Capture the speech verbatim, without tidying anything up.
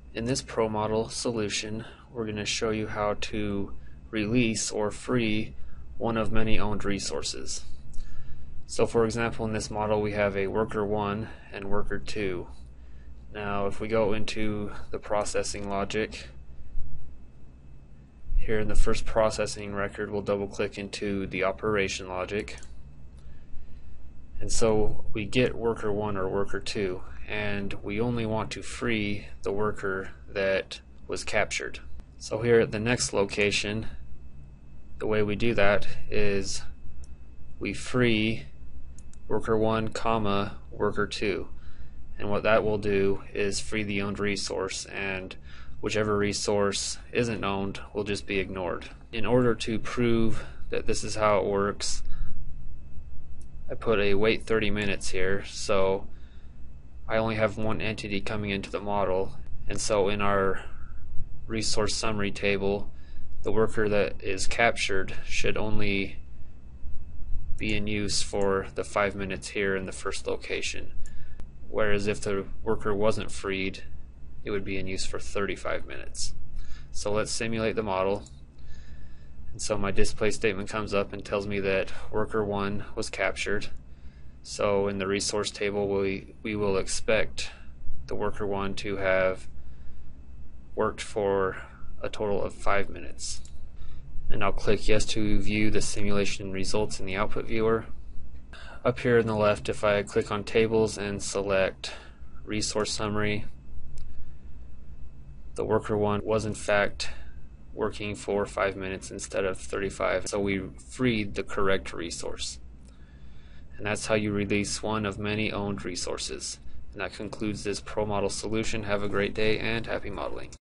In this Pro Model solution, we're going to show you how to release or free one of many owned resources. So for example, in this model we have a worker one and worker two. Now if we go into the processing logic, here in the first processing record we'll double click into the operation logic. And so we get worker one or worker two, and we only want to free the worker that was captured. So here at the next location, the way we do that is we free worker one comma worker two, and what that will do is free the owned resource, and whichever resource isn't owned will just be ignored. In order to prove that this is how it works, I put a wait thirty minutes here, so I only have one entity coming into the model, and so in our resource summary table the worker that is captured should only be in use for the five minutes here in the first location, whereas if the worker wasn't freed it would be in use for thirty-five minutes. So let's simulate the model. And so my display statement comes up and tells me that worker one was captured. So in the resource table we, we will expect the worker one to have worked for a total of five minutes. And I'll click yes to view the simulation results in the output viewer. Up here on the left, if I click on tables and select resource summary, the worker one was in fact working for five minutes instead of thirty-five, so we freed the correct resource. And that's how you release one of many owned resources. And that concludes this Pro Model solution. Have a great day and happy modeling.